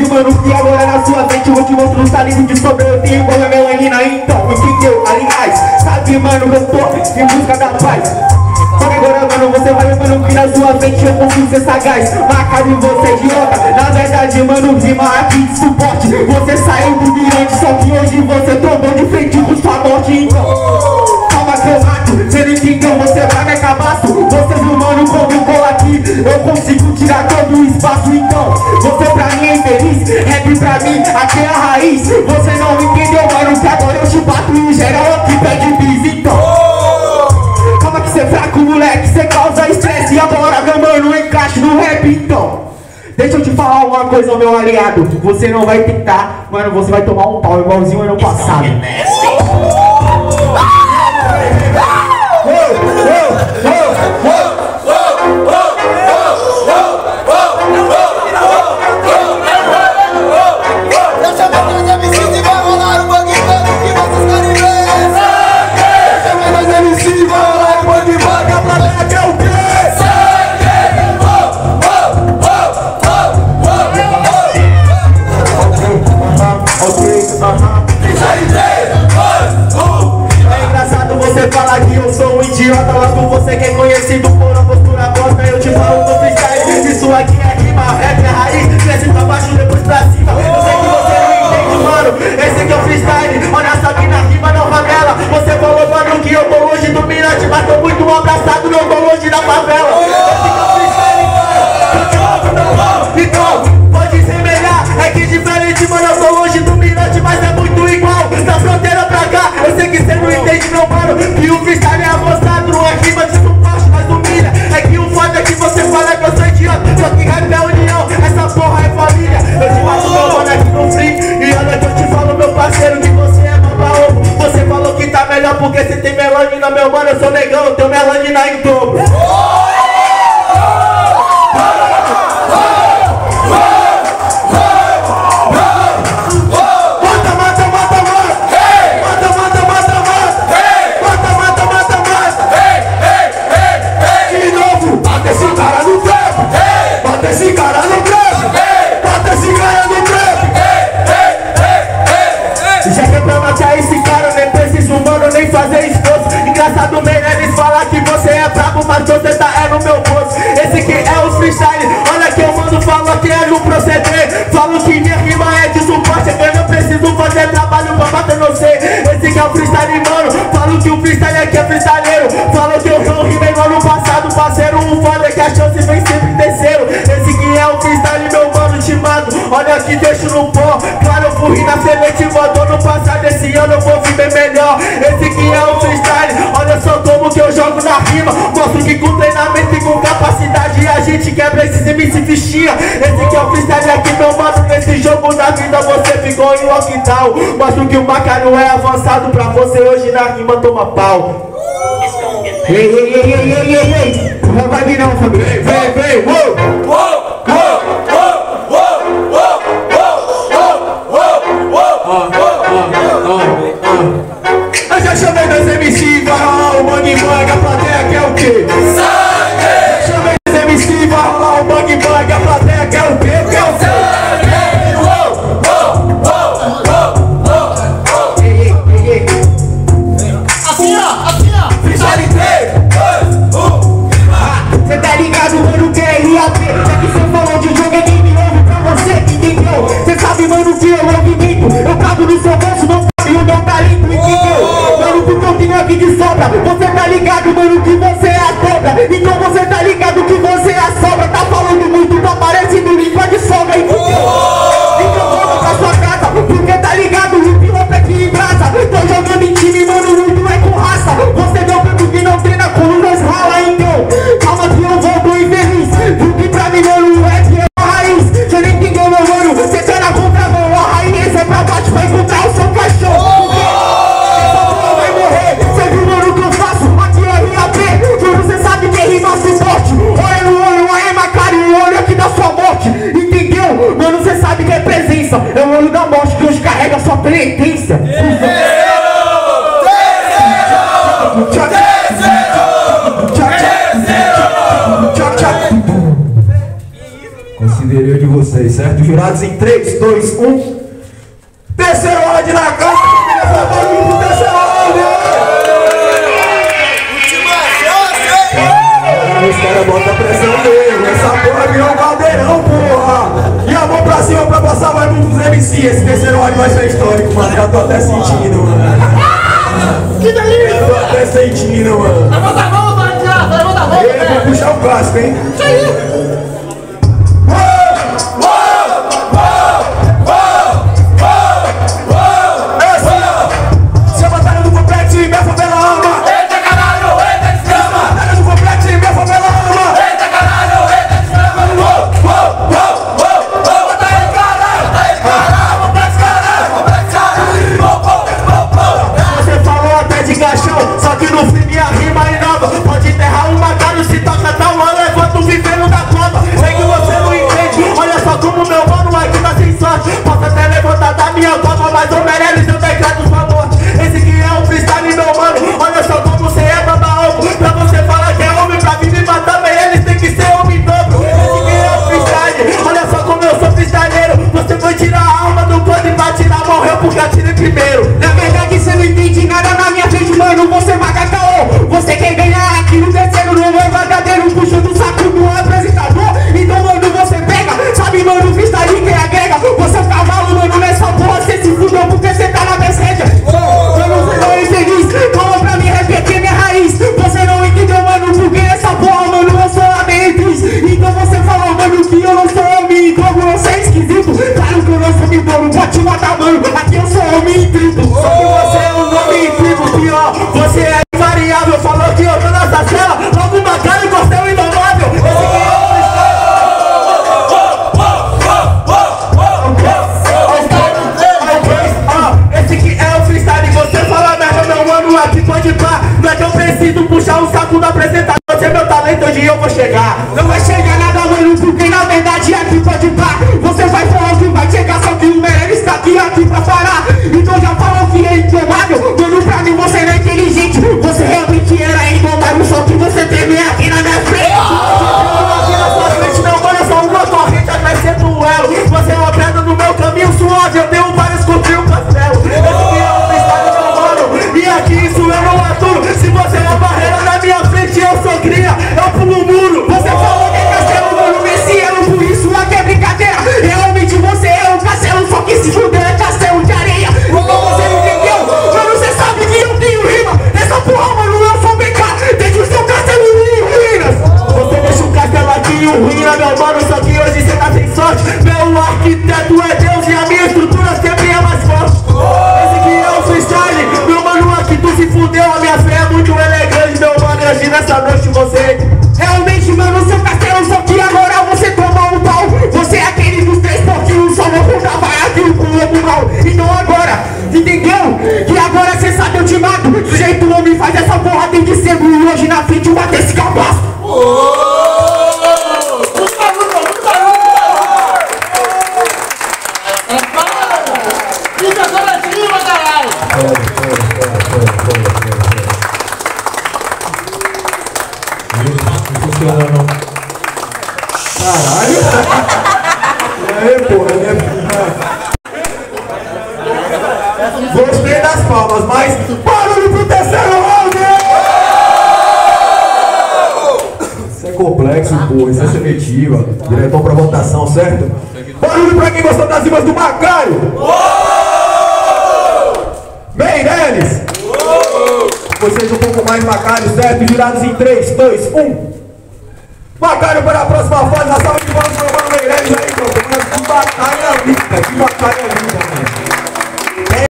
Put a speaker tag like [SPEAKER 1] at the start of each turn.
[SPEAKER 1] mano, que agora na sua mente eu vou te mostrar um salivo de sobre eu tenho igual a melanina. Então, entendeu? Aliás, sabe, mano, eu tô em busca da paz. Só que agora, mano, você vai, mano, que na sua mente eu consigo ser sagaz. Marcado em você, idiota. Na verdade, mano, rima aqui de suporte. Você saiu do mirante, só que hoje você trombou de frente com sua morte. Então, calma que eu mato. Você não entendeu, você vai me acabar. Você viu, mano, como cola aqui. Eu consigo tirar todo o espaço. Então, você pra mim é infeliz. Rap pra mim, aqui é a raiz. Você não entendeu, mano, que agora eu te bato e geral aqui pede bis. Então, calma que cê é fraco, moleque, cê causa estresse. E agora, meu mano, encaixe no rap. Então, deixa eu te falar uma coisa, meu aliado. Você não vai tentar, mano, você vai tomar um pau igualzinho ano passado. Você fala que eu sou um idiota, logo você que é conhecido por uma postura bosta. Eu te falo do freestyle, isso aqui é rima, rap é raiz, cresce pra baixo, depois pra cima. Eu sei que você não entende, mano, esse aqui é o freestyle. Olha só que na rima não favela. Você falou, mano, que eu tô longe do mirante, mas tô muito abraçado, não tô longe da favela. Esse aqui é o freestyle, mano. Então, pode semelhar, é que diferente, mano, eu tô longe do mirante, mas é muito igual. Da fronteira pra cá, eu sei que você não entende, meu mano, que o freestyle é avançado, não é rima de suporte, mas humilha. É que o foda é que você fala que eu sou idiota, só que rap é união, essa porra é família. Eu te faço, meu mano, aqui no free, e olha que eu te falo, meu parceiro, que você é mamba-ovo. Você falou que tá melhor porque você tem melanina, meu mano, eu sou negão, eu tenho melanina em dobro. Engraçado mesmo eles falam que você é brabo, mas você tá no meu bolso. Esse aqui é o freestyle, olha que eu mando, falo que é no proceder. Falo que minha rima é de suporte, que eu não preciso fazer trabalho pra bater no C. Esse aqui é o freestyle, mano, falo que o freestyle aqui é freestyleiro. Falo que eu não rimei no ano passado, parceiro, o foda é que a chance vem sempre em terceiro. Esse aqui é o freestyle, meu mano, te mando, olha que deixo no pó. Claro, eu fui na semente, mandou no passado, esse ano eu vou vir bem melhor. Esse aqui é o freestyle, olha só como que eu jogo na rima. Mostro que com treinamento e com capacidade a gente quebra esses MC fichinha. Esse aqui é o freestyle aqui, meu mano, nesse jogo da vida você ficou em lockdown. Mostro que o Macario é avançado pra você hoje na rima toma pau. Ei, ei, ei, ei, ei, ei, ei, não vai vir não, família. Vem, vem, uou, uou, uou, uou, uou, uou, uou, uou. Eu já chamei meus MC, vai rolar o bang bang, a plateia quer o quê? Sangue! Já chamei meus MC, vai rolar o bang bang, a plateia quer o quê? Quer o quê? Assim ó, freestyle 3, 2, 1, cê tá ligado, mano, que é RAP. Já que cê falou de jogo, é game over pra você, entendeu? Cê sabe, mano, que eu movimento, eu cago no seu bolso, não sabe o meu talento, entendeu? Mano, porque eu tenho aqui de sobra. Você tá ligado, mano, que você é a dobra. Então você tá ligado que você é a sobra. Tá falando muito, tá parecendo língua de sogra, entendeu? Então volta pra sua casa, porque tá ligado, o piloto é que embrasa. Tô jogando em time, mano, muito é com raça. Você deu tempo que não treina com nós rala, então calma que eu vou bem feliz. Porque pra mim, mano, o rap é a raiz. Cê nem entendeu, meu mano, cê tá na contramão. A raiz é pra baixo, vai encontrar o seu cachorro. Você viu, mano, o que eu faço? Aqui é RAP, mano, cê sabe que é rima suporte. Olha
[SPEAKER 2] vocês, certo? Jurados em 3, 2, 1. Terceiro round na casa, barulho pro terceiro round!
[SPEAKER 3] Última chance!
[SPEAKER 2] Os caras botam pressão nele, essa porra virou um caldeirão, porra! E a mão pra cima pra passar mais dos MC, esse terceiro round vai ser histórico, mano, já tô até sentindo, mano.
[SPEAKER 1] Que delícia!
[SPEAKER 2] Eu tô até sentindo, mano.
[SPEAKER 1] Levanta a mão, vai tirar, levanta a mão,
[SPEAKER 2] Vou puxar o clássico, hein?
[SPEAKER 1] Isso aí! Só que no fim minha rima inova. Pode enterrar uma cara, se toca tal ano, levanto vivendo da cova. Sei que você não entende, olha só como meu mano aqui tá sem sorte. Posso até levantar da minha cova, mas o Meirelles eu decreto sua morte. Esse que é o freestyle, meu mano, olha só como você é baba-ovo. Pra você falar que é homem, pra vir me matar, Meirelles tem que ser homem dobro. Esse que é o freestyle, olha só como eu sou freestyleiro. Você foi tirar a alma do clã e pra tirar, morreu porque atirei primeiro. Na verdade você não entende nada na minha frente, mano, você vai cacaô. Você quer ganhar aqui no terceiro, não é verdadeiro, puxando o saco do apresentador. Então, mano, você pega, sabe, mano, freestyle que agrega. Você é um cavalo, mano, nessa porra, você se fudeu porque você tá na descende. Mano, você não é infeliz, calma pra mim, repetir minha raiz. Você não entendeu, mano, porque essa porra, mano, eu sou a meretriz. Então você falou, mano, que eu não sou homem, então você é esquisito. Claro que eu não sou mitouro, pode te matar, mano, aqui eu sou homem em tribo. Só que você é um nome em tribo, pior, você é invariável. Falou que eu tô nessa cela, logo uma cara e gostei o indomável. Esse que é o freestyle, você fala merda, meu mano, aqui pode pá. Não é que eu preciso puxar o saco do apresentador, você é meu talento, hoje eu vou chegar. Não vai chegar nada, mano, porque na verdade aqui pode pá. Você vai falar que vai chegar, só que o Meirelles tá aqui pra parar. Então já falou que é indomável, mano, pra mim você não é inteligente. Você realmente era indomável, só que você teme aqui na minha frente. Aqui na sua frente, meu mano, eu sou uma corrente atrás de duelo. Você é uma pedra no meu caminho suave, eu tenho vários construir um castelo. Esse que é o freestyle, meu mano, e aqui isso eu não aturo. Se você é uma barreira na minha frente, eu sou cria, eu pulo o muro. Você falou que é castelo, mano, nesse ano, por isso aqui é brincadeira. Realmente você é um castelo, só que se fuder é castelo de areia. Então você entendeu? Mano, você sabe que eu tenho rima. Essa porra, mano, eu sou BK. Deixa o seu castelo em ruínas. Você deixa o castelo aqui em ruína, meu mano, só que hoje você tá sem sorte. Meu arquiteto é Deus e a minha estrutura sempre é mais forte. Esse que é o freestyle, meu mano, aqui tu se fudeu. A minha fé é muito elegante, meu mano, e hoje nessa noite você realmente, mano, seu castelo, só que agora você toma um pau. Você é aquele dos 3 porquinhos, só não contava aquilo com o lobo mal. Então agora, entendeu? Que agora cê sabe eu te mato. Do jeito o homem faz essa porra, tem que ser ruim. Hoje na frente eu bater esse cabaço. Fica coletiva, caralho!
[SPEAKER 2] Não funciona não. Caralho! E aí, porra, gostei das palmas, mas barulho pro terceiro round! Isso é complexo, porra, isso é seletiva. Diretor pra votação, certo? Barulho pra quem gostou das rimas do Macário! Meirelles! Vocês um pouco mais Macário, certo? Girados em 3, 2, 1. Macário para a próxima fase, na salva de palmas para o Meirelles aí, meu. Que batalha linda, que batalha linda, mano.